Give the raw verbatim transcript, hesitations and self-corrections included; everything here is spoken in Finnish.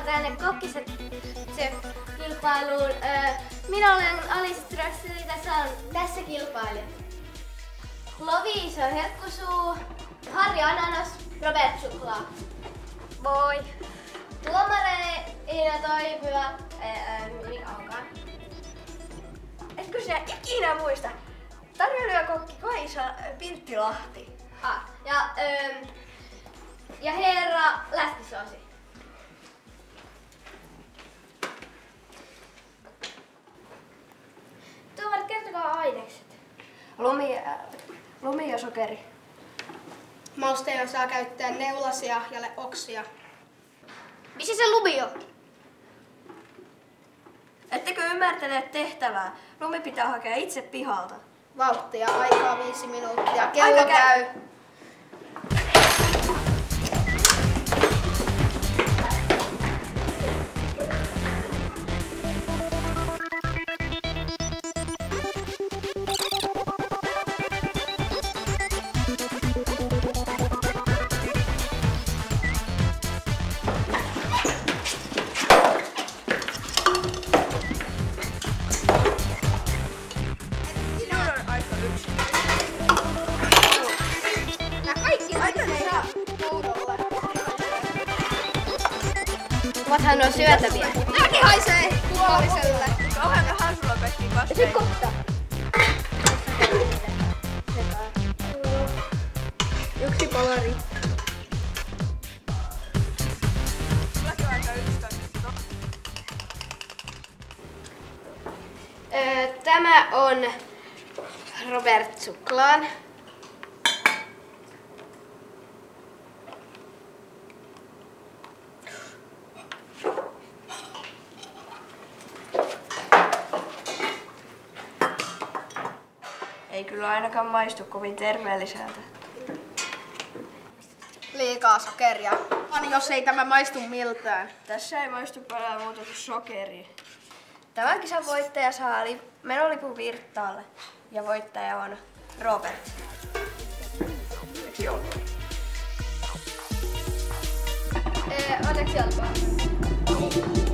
tänne kokkiset kilpailuun. Minä olen Alice Strösseli, tässä on tässä kilpailijat. Loviisa Herkkusuu, Harri Ananas, Robert Suklaa. Moi! Tuomareina toimivat, mikä onkaan? Etkö sinä ikinä muista? Tarjoilijakokki Kaisa Pirttilahti. Ah, ja, ähm, ja herra Läskisoosi. Tuomarit, kertokaa ainekset. Lumi, äh, lumi ja sokeri. Mausteena saa käyttää neulasia ja oksia. Missä se lumi on? Ettekö ymmärtäneet tehtävää? Lumi pitää hakea itse pihalta. Vauhtia, aikaa viisi minuuttia. Kello Aika käy. käy. Ovathan nuo syötäviä. Nääkin haisee kuolliselle. Kauhean vähän sulla pehtiin Ja sit kohta. Yksi polari. Silläkin on aika yksitoista. Tämä on Robert Suklaan. Ei kyllä ainakaan maistu kovin terveelliseltä. Liikaa sokeria. Vaan jos ei tämä maistu miltään. Tässä ei maistu paljon muuta kuin sokeria. Tämän kisan voittaja saa li- menolipun Virttaalle. Ja voittaja on Robert. Joo. Onneksi olkoon.